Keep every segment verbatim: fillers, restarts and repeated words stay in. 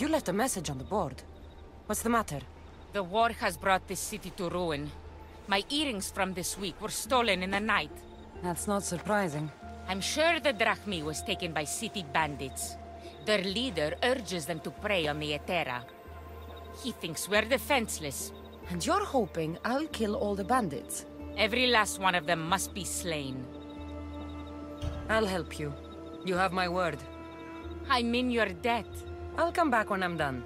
You left a message on the board. What's the matter? The war has brought this city to ruin. My earrings from this week were stolen in the night. That's not surprising. I'm sure the drachmi was taken by city bandits. Their leader urges them to prey on the Etera. He thinks we're defenseless. And you're hoping I'll kill all the bandits? Every last one of them must be slain. I'll help you. You have my word. I'm in your debt. I'll come back when I'm done.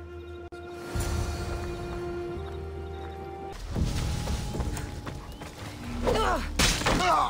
Ugh! Ugh!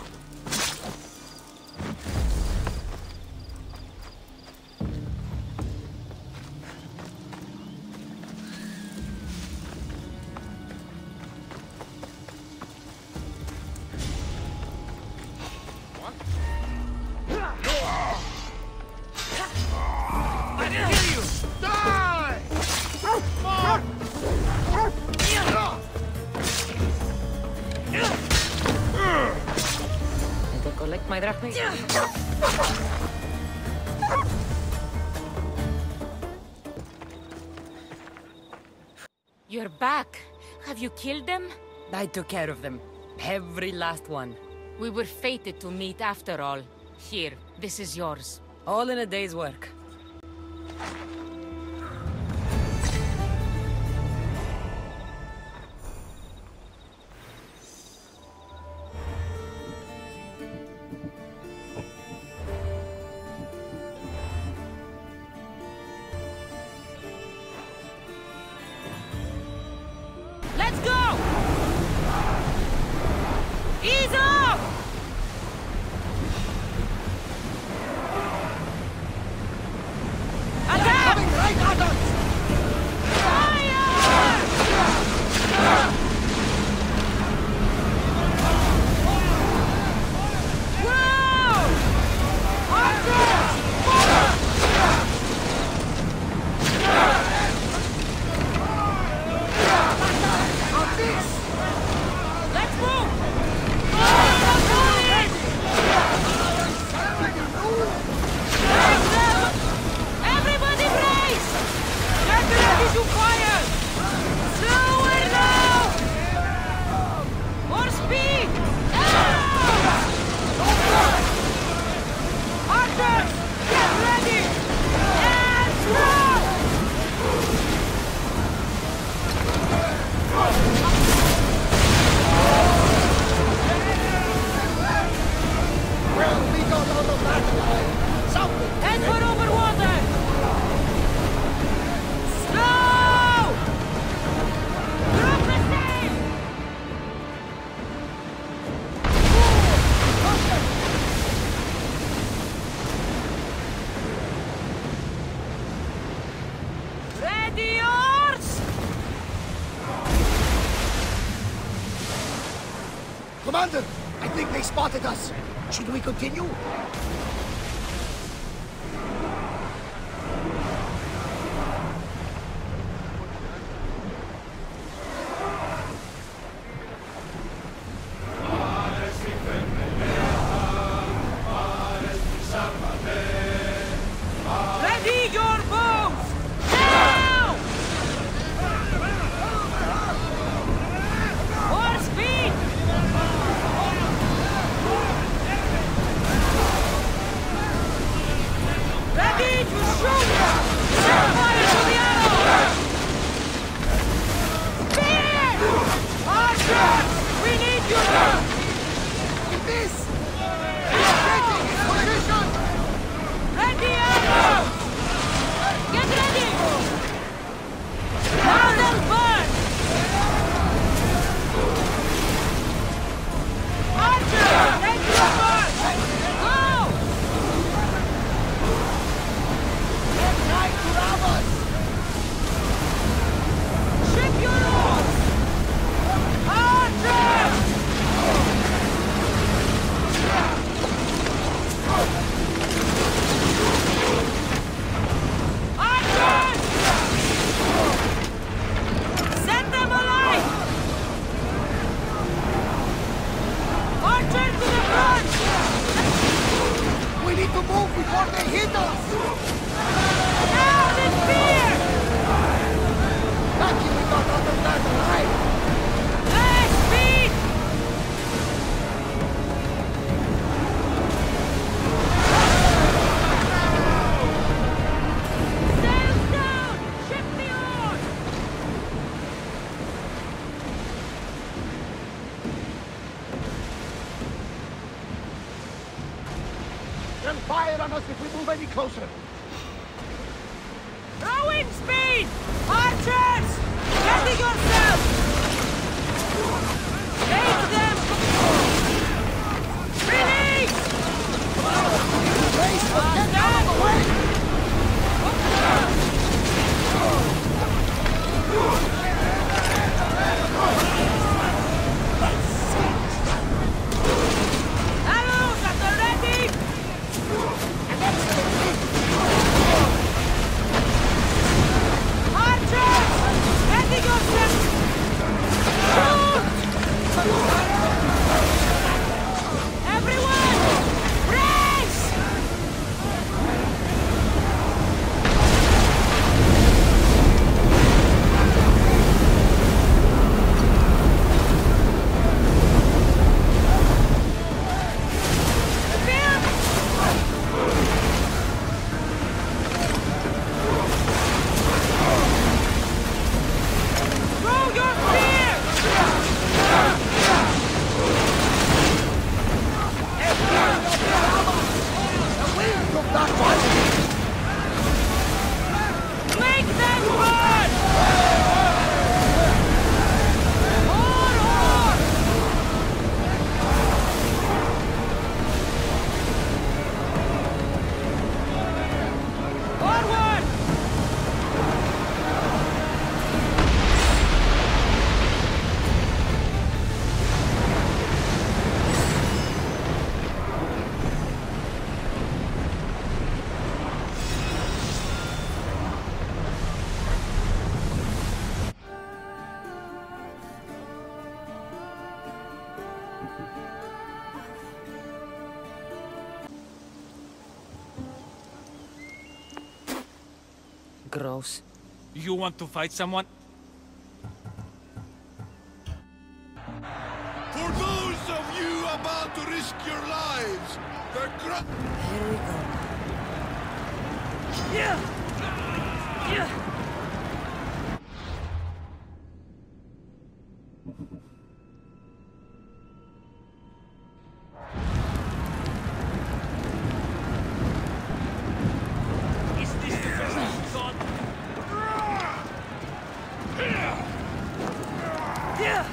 Collect my drachma. You're back. Have you killed them? I took care of them. Every last one. We were fated to meet after all. Here, this is yours. All in a day's work. Let's go! Ease up! Attack! Coming right at us! Commander, I think they spotted us. Should we continue? Ready your bows! Now! More speed! Ready to shoot! Set fire to the arrow! Speed! Archers! We need you! Get this! Taking in position! Ready arrows! Get ready! Now then burn! Archers! Take your burn! Go! They're trying to rob us! Ship your oars! Archers! Archers! Set them alight! Archers to the front! We need to move before they hit us! Down in fear! They'll fire on us if we move any closer. Throwing speed! Archers! Ready yourself! Take them! Release! Race, but get out of the way! Arrows at the ready! Archers! Ready yourself! Everyone! Brace! Throw your spear! The wind took that one! Make them run! More, more! Forward! Gross. You want to fight someone? For those of you about to risk your lives, the gr- Here we go. Yeah! Yeah! Is this the best you've got? Yeah!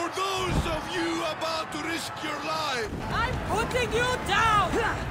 For those of you about to risk your life, I'm putting you down!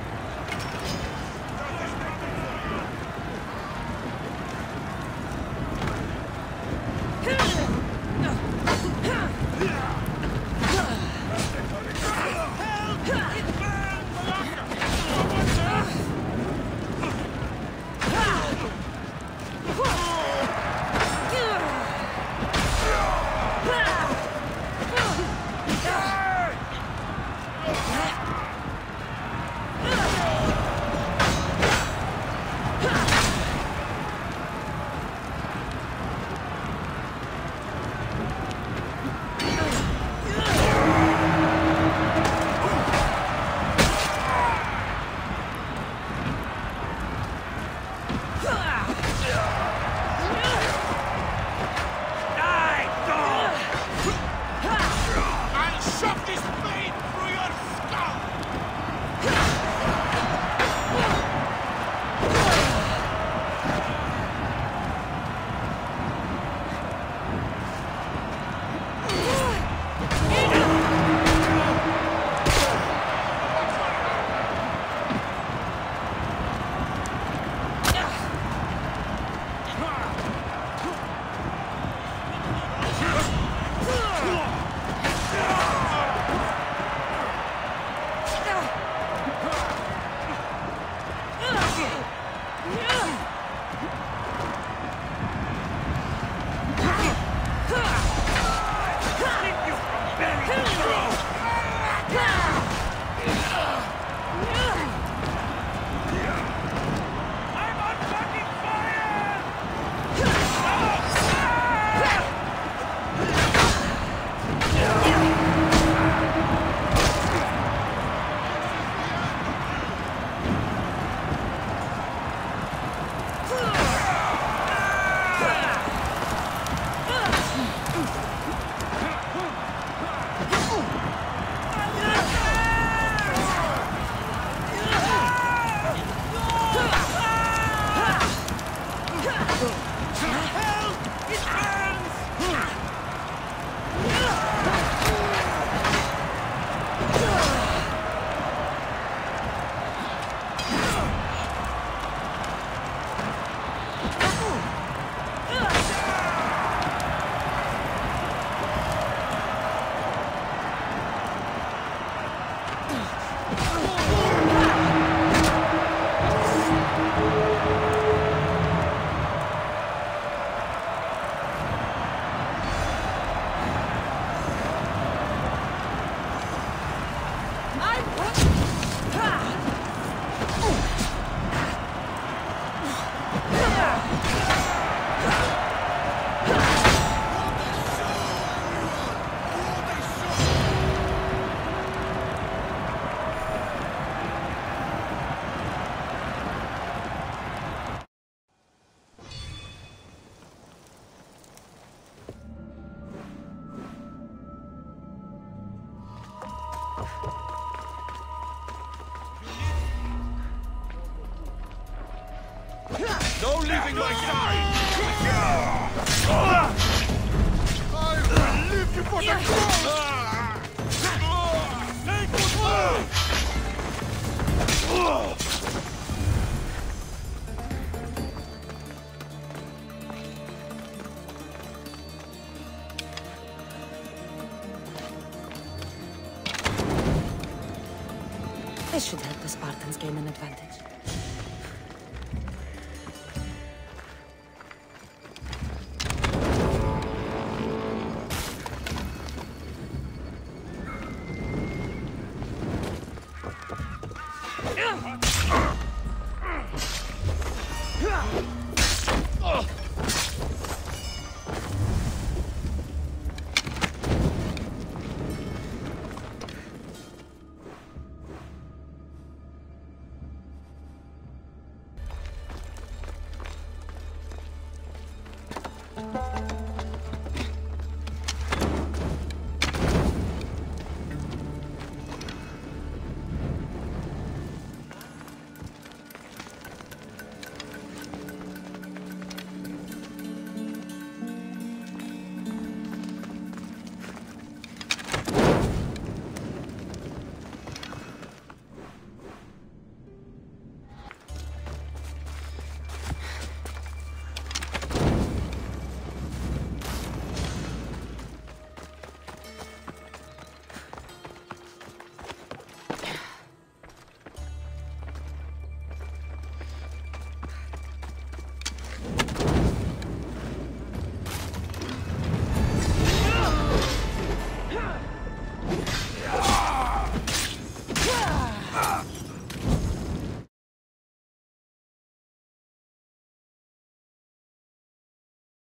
No leaving my side! I will leave you for the cross! Take goodbye! This should help the Spartans gain an advantage.